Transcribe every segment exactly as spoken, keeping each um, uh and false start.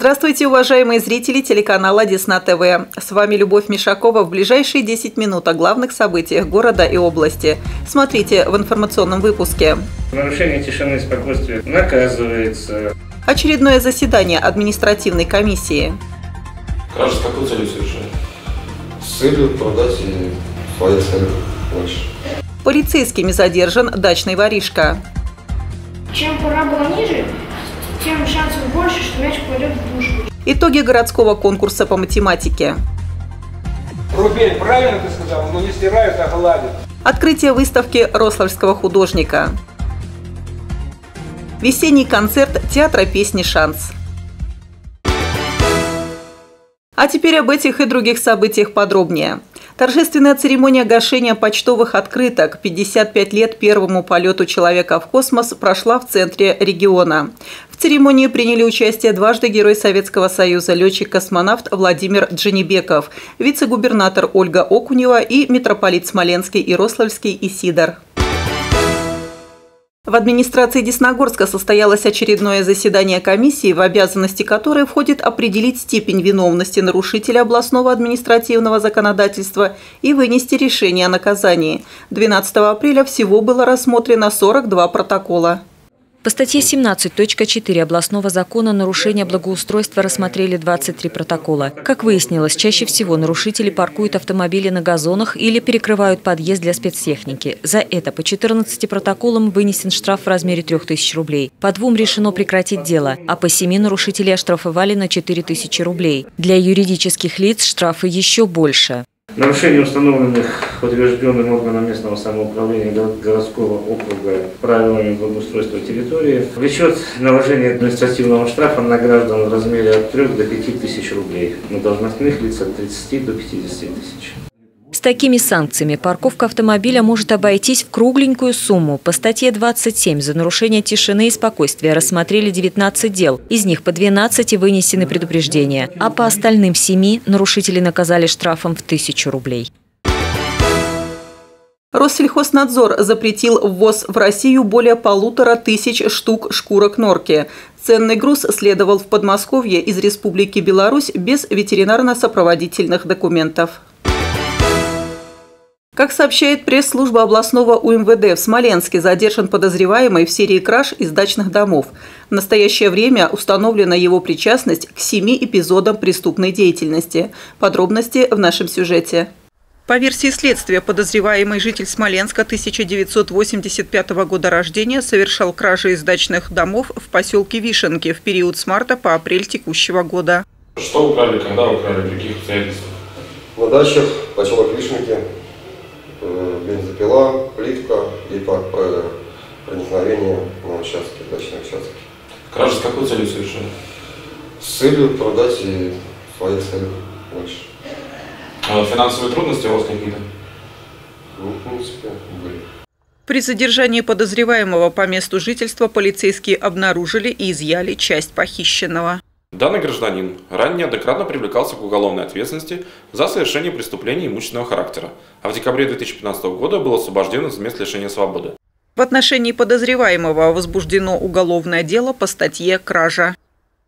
Здравствуйте, уважаемые зрители телеканала Десна ТВ. С вами Любовь Мишакова. В ближайшие десять минут о главных событиях города и области. Смотрите в информационном выпуске. Нарушение тишины и спокойствия наказывается. Очередное заседание административной комиссии. Кража с какой целью совершает? С целью продать и своих целях больше. Полицейскими задержан дачный воришка. Чем пора была ниже, тем шансов больше, что мяч попадет в дужку. Итоги городского конкурса по математике. Рубель, правильно ты сказал, но не стирают, а гладят. Открытие выставки рославского художника. Весенний концерт театра песни «Шанс». А теперь об этих и других событиях подробнее. Торжественная церемония гашения почтовых открыток «пятьдесят пять лет первому полету человека в космос» прошла в центре региона. В церемонии приняли участие дважды Герой Советского Союза, летчик-космонавт Владимир Джанибеков, вице-губернатор Ольга Окунева и митрополит Смоленский и Рославльский Исидор. В администрации Десногорска состоялось очередное заседание комиссии, в обязанности которой входит определить степень виновности нарушителя областного административного законодательства и вынести решение о наказании. двенадцатого апреля всего было рассмотрено сорок два протокола. По статье семнадцать точка четыре областного закона нарушения благоустройства рассмотрели двадцать три протокола. Как выяснилось, чаще всего нарушители паркуют автомобили на газонах или перекрывают подъезд для спецтехники. За это по четырнадцати протоколам вынесен штраф в размере трёх тысяч рублей. По двум решено прекратить дело, а по семи нарушителей оштрафовали на четыре тысячи рублей. Для юридических лиц штрафы еще больше. Нарушение установленных утвержденным органом местного самоуправления городского округа правилами благоустройства территории влечет наложение административного штрафа на граждан в размере от трёх до пяти тысяч рублей, на должностных лиц от тридцати до пятидесяти тысяч. С такими санкциями парковка автомобиля может обойтись в кругленькую сумму. По статье двадцать семь за нарушение тишины и спокойствия рассмотрели девятнадцать дел. Из них по двенадцати вынесены предупреждения, а по остальным семи нарушители наказали штрафом в тысячу рублей. Россельхознадзор запретил ввоз в Россию более полутора тысяч штук шкурок норки. Ценный груз следовал в Подмосковье из Республики Беларусь без ветеринарно-сопроводительных документов. Как сообщает пресс-служба областного УМВД, в Смоленске задержан подозреваемый в серии краж из дачных домов. В настоящее время установлена его причастность к семи эпизодам преступной деятельности. Подробности в нашем сюжете. По версии следствия, подозреваемый житель Смоленска тысяча девятьсот восемьдесят пятого года рождения совершал кражи из дачных домов в поселке Вишенки в период с марта по апрель текущего года. Что украли, когда украли, в каких обстоятельствах? На дачах, поселок Вишенки, бензопила, плитка и проникновение на участки, дачные участки. Кража с какой целью совершена? С целью продать и своих целей больше. А финансовые трудности у вас какие-то? Ну, в принципе, были. При задержании подозреваемого по месту жительства полицейские обнаружили и изъяли часть похищенного. Данный гражданин ранее неоднократно привлекался к уголовной ответственности за совершение преступлений имущественного характера, а в декабре две тысячи пятнадцатого года был освобожден из мест лишения свободы. В отношении подозреваемого возбуждено уголовное дело по статье «Кража».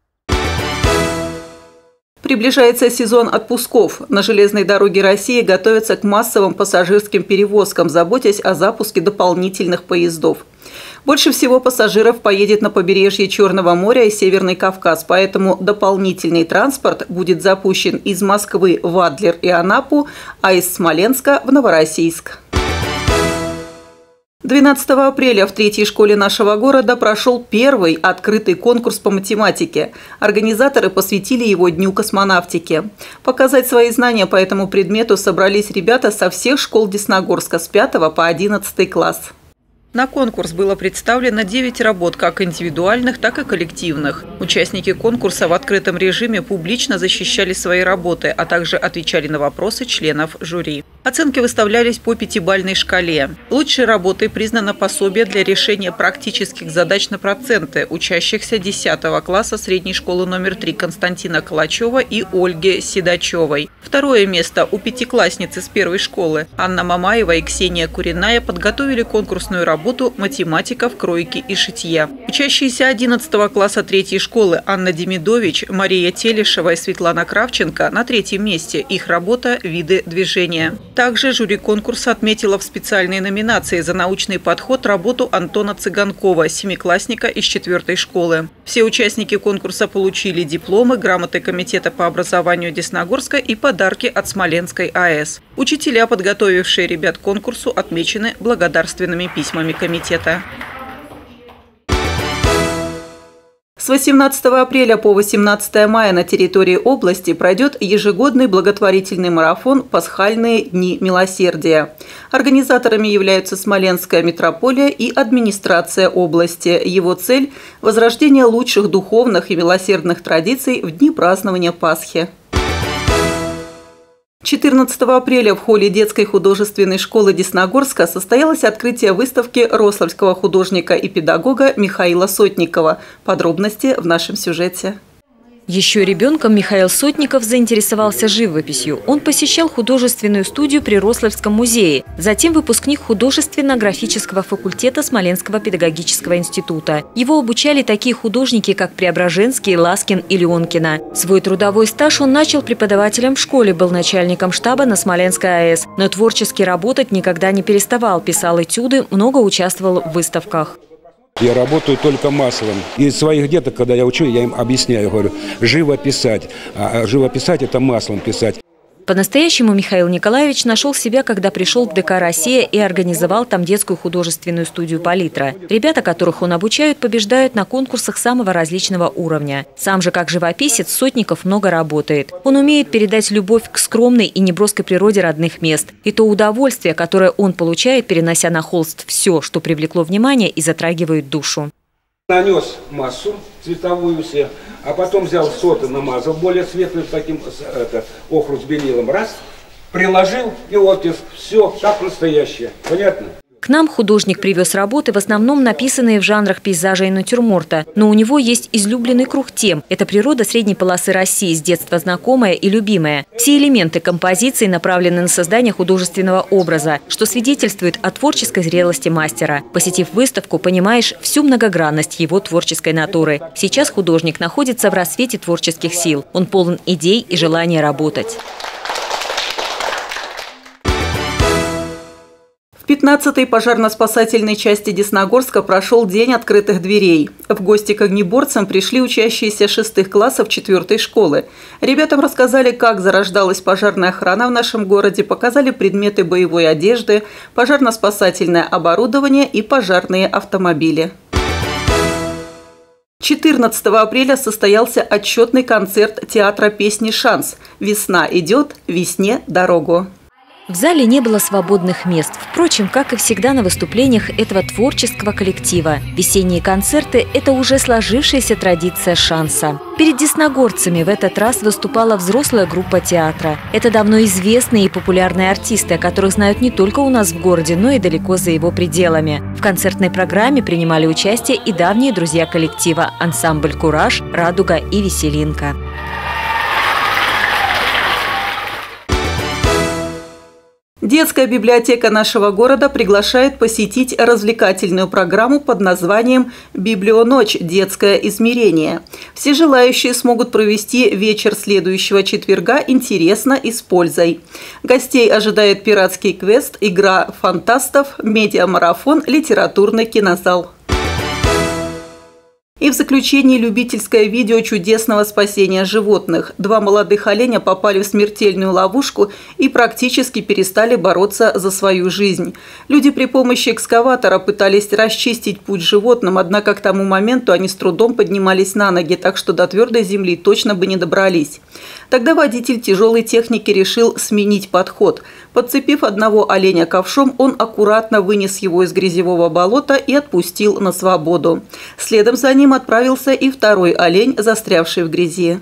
Приближается сезон отпусков. На железной дороге России готовятся к массовым пассажирским перевозкам, заботясь о запуске дополнительных поездов. Больше всего пассажиров поедет на побережье Черного моря и Северный Кавказ, поэтому дополнительный транспорт будет запущен из Москвы в Адлер и Анапу, а из Смоленска в Новороссийск. двенадцатого апреля в третьей школе нашего города прошел первый открытый конкурс по математике. Организаторы посвятили его Дню космонавтики. Показать свои знания по этому предмету собрались ребята со всех школ Десногорска с пятого по одиннадцатый класс. На конкурс было представлено девять работ, как индивидуальных, так и коллективных. Участники конкурса в открытом режиме публично защищали свои работы, а также отвечали на вопросы членов жюри. Оценки выставлялись по пятибалльной шкале. Лучшей работой признано пособие для решения практических задач на проценты учащихся десятого класса средней школы номер три Константина Калачева и Ольги Седачевой. Второе место у пятиклассниц из первой школы. Анна Мамаева и Ксения Куриная подготовили конкурсную работу работу математиков, кройки и шитья. Учащиеся одиннадцатого класса третьей школы Анна Демидович, Мария Телешева и Светлана Кравченко на третьем месте. Их работа – виды движения. Также жюри конкурса отметила в специальной номинации за научный подход работу Антона Цыганкова, семиклассника из четвертой школы. Все участники конкурса получили дипломы, грамоты Комитета по образованию Десногорска и подарки от Смоленской АЭС. Учителя, подготовившие ребят к конкурсу, отмечены благодарственными письмами комитета. С восемнадцатого апреля по восемнадцатое мая на территории области пройдет ежегодный благотворительный марафон «Пасхальные дни милосердия». Организаторами являются Смоленская митрополия и администрация области. Его цель – возрождение лучших духовных и милосердных традиций в дни празднования Пасхи. четырнадцатого апреля в холле детской художественной школы Десногорска состоялось открытие выставки рославского художника и педагога Михаила Сотникова. Подробности в нашем сюжете. Еще ребенком Михаил Сотников заинтересовался живописью. Он посещал художественную студию при Рославском музее, затем выпускник художественно-графического факультета Смоленского педагогического института. Его обучали такие художники, как Преображенский, Ласкин и Леонкина. Свой трудовой стаж он начал преподавателем в школе, был начальником штаба на Смоленской АЭС. Но творчески работать никогда не переставал, писал этюды, много участвовал в выставках. Я работаю только маслом. И своих деток, когда я учу, я им объясняю, говорю, живо писать. А живо писать – это маслом писать. По-настоящему Михаил Николаевич нашел себя, когда пришел в ДК «Россия» и организовал там детскую художественную студию «Палитра». Ребята, которых он обучает, побеждают на конкурсах самого различного уровня. Сам же, как живописец, Сотников много работает. Он умеет передать любовь к скромной и неброской природе родных мест. И то удовольствие, которое он получает, перенося на холст все, что привлекло внимание и затрагивает душу. Нанес массу цветовую все, а потом взял соты, намазал более светлым таким это, охру с белилом, раз, приложил и оттиск. Все как настоящее. Понятно? К нам художник привез работы, в основном написанные в жанрах пейзажа и натюрморта. Но у него есть излюбленный круг тем. Это природа средней полосы России, с детства знакомая и любимая. Все элементы композиции направлены на создание художественного образа, что свидетельствует о творческой зрелости мастера. Посетив выставку, понимаешь всю многогранность его творческой натуры. Сейчас художник находится в расцвете творческих сил. Он полон идей и желания работать. В пятнадцатой пожарно-спасательной части Десногорска прошел День открытых дверей. В гости к огнеборцам пришли учащиеся шестых классов четвертой школы. Ребятам рассказали, как зарождалась пожарная охрана в нашем городе, показали предметы боевой одежды, пожарно-спасательное оборудование и пожарные автомобили. четырнадцатого апреля состоялся отчетный концерт театра песни «Шанс». «Весна идет, весне дорогу». В зале не было свободных мест. Впрочем, как и всегда на выступлениях этого творческого коллектива. Весенние концерты – это уже сложившаяся традиция «Шанса». Перед десногорцами в этот раз выступала взрослая группа театра. Это давно известные и популярные артисты, о которых знают не только у нас в городе, но и далеко за его пределами. В концертной программе принимали участие и давние друзья коллектива – ансамбль «Кураж», «Радуга» и «Веселинка». Детская библиотека нашего города приглашает посетить развлекательную программу под названием «Библионочь. Детское измерение». Все желающие смогут провести вечер следующего четверга интересно и с пользой. Гостей ожидает пиратский квест, игра фантастов, медиамарафон, литературный кинозал. И в заключении любительское видео чудесного спасения животных. Два молодых оленя попали в смертельную ловушку и практически перестали бороться за свою жизнь. Люди при помощи экскаватора пытались расчистить путь животным, однако к тому моменту они с трудом поднимались на ноги, так что до твердой земли точно бы не добрались. Тогда водитель тяжелой техники решил сменить подход. Подцепив одного оленя ковшом, он аккуратно вынес его из грязевого болота и отпустил на свободу. Следом за ним отправился и второй олень, застрявший в грязи.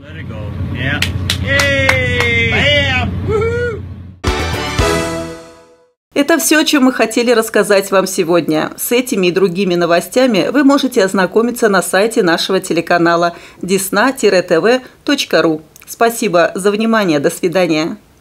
Это все, о чем мы хотели рассказать вам сегодня. С этими и другими новостями вы можете ознакомиться на сайте нашего телеканала десна тв точка ру. Спасибо за внимание. До свидания.